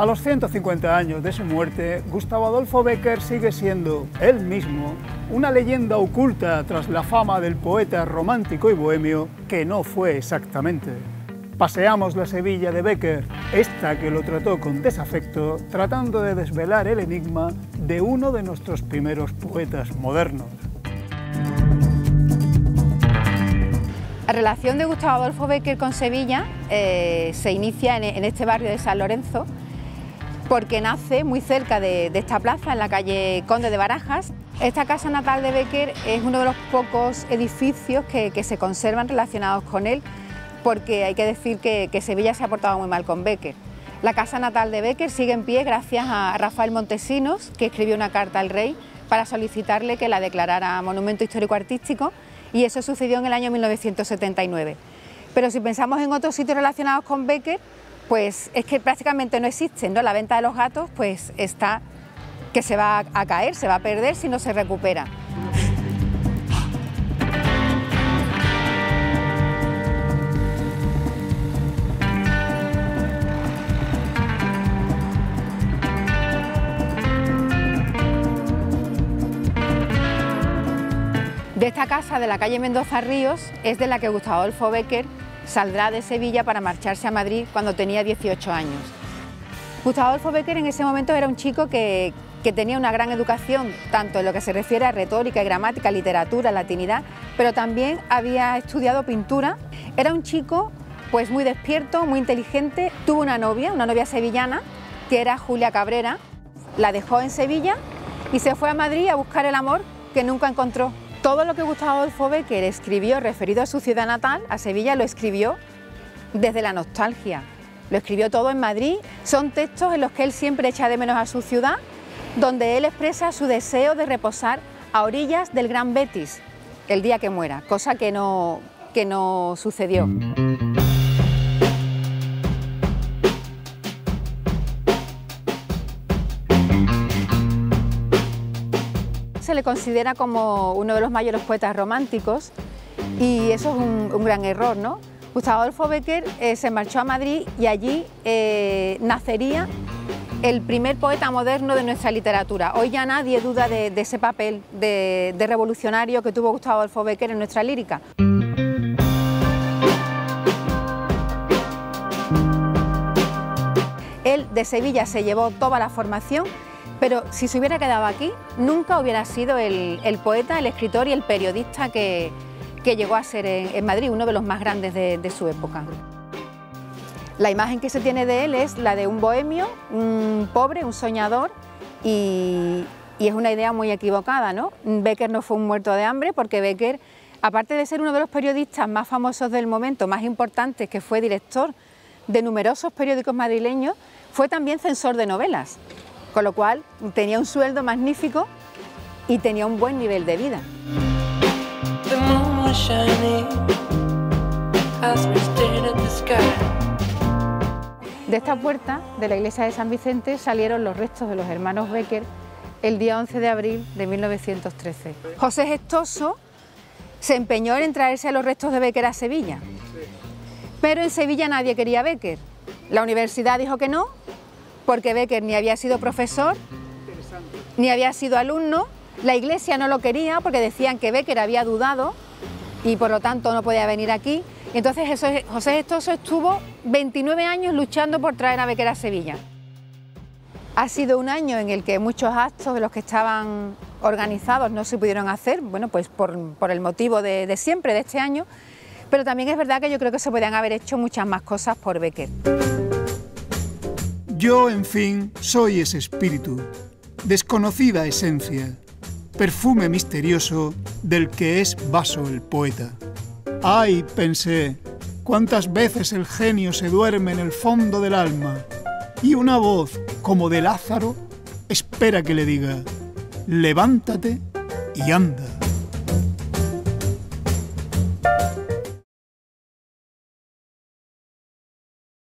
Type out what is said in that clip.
A los 150 años de su muerte, Gustavo Adolfo Bécquer sigue siendo, él mismo, una leyenda oculta tras la fama del poeta romántico y bohemio que no fue exactamente. Paseamos la Sevilla de Bécquer, esta que lo trató con desafecto, tratando de desvelar el enigma de uno de nuestros primeros poetas modernos. La relación de Gustavo Adolfo Bécquer con Sevilla se inicia en este barrio de San Lorenzo, porque nace muy cerca de esta plaza, en la calle Conde de Barajas. Esta casa natal de Bécquer es uno de los pocos edificios que se conservan relacionados con él, porque hay que decir que Sevilla se ha portado muy mal con Bécquer. La casa natal de Bécquer sigue en pie gracias a Rafael Montesinos, que escribió una carta al rey para solicitarle que la declarara monumento histórico-artístico, y eso sucedió en el año 1979. Pero si pensamos en otros sitios relacionados con Bécquer, pues es que prácticamente no existen, ¿no? La venta de los gatos pues está que se va a caer, se va a perder si no se recupera. De esta casa de la calle Mendoza Ríos es de la que Gustavo Adolfo Bécquer saldrá de Sevilla para marcharse a Madrid cuando tenía 18 años. Gustavo Adolfo Bécquer en ese momento era un chico que tenía una gran educación, tanto en lo que se refiere a retórica y gramática, literatura, latinidad, pero también había estudiado pintura. Era un chico pues muy despierto, muy inteligente. Tuvo una novia sevillana, que era Julia Cabrera. La dejó en Sevilla y se fue a Madrid a buscar el amor que nunca encontró. Todo lo que Gustavo Adolfo Bécquer escribió referido a su ciudad natal, a Sevilla, lo escribió desde la nostalgia. Lo escribió todo en Madrid. Son textos en los que él siempre echa de menos a su ciudad, donde él expresa su deseo de reposar a orillas del Gran Betis el día que muera, cosa que no sucedió. Se le considera como uno de los mayores poetas románticos y eso es un gran error, ¿no? Gustavo Adolfo Bécquer se marchó a Madrid y allí nacería el primer poeta moderno de nuestra literatura. Hoy ya nadie duda de ese papel de revolucionario que tuvo Gustavo Adolfo Bécquer en nuestra lírica. Él de Sevilla se llevó toda la formación, pero si se hubiera quedado aquí, nunca hubiera sido el poeta, el escritor y el periodista que llegó a ser en Madrid, uno de los más grandes de su época. La imagen que se tiene de él es la de un bohemio, un pobre, un soñador, y es una idea muy equivocada, ¿no? Bécquer no fue un muerto de hambre, porque Bécquer, aparte de ser uno de los periodistas más famosos del momento, más importantes, que fue director de numerosos periódicos madrileños, fue también censor de novelas, con lo cual tenía un sueldo magnífico y tenía un buen nivel de vida. De esta puerta de la iglesia de San Vicente salieron los restos de los hermanos Bécquer el día 11 de abril de 1913. José Gestoso se empeñó en traerse a los restos de Bécquer a Sevilla, pero en Sevilla nadie quería a Bécquer. La universidad dijo que no, porque Bécquer ni había sido profesor, ni había sido alumno. La iglesia no lo quería porque decían que Bécquer había dudado y por lo tanto no podía venir aquí. Y entonces José Gestoso estuvo 29 años luchando por traer a Bécquer a Sevilla. Ha sido un año en el que muchos actos de los que estaban organizados no se pudieron hacer, bueno, pues por el motivo de siempre, de este año, pero también es verdad que yo creo que se podían haber hecho muchas más cosas por Bécquer. Yo, en fin, soy ese espíritu, desconocida esencia, perfume misterioso del que es vaso el poeta. Ay, pensé, cuántas veces el genio se duerme en el fondo del alma y una voz, como de Lázaro, espera que le diga, levántate y anda.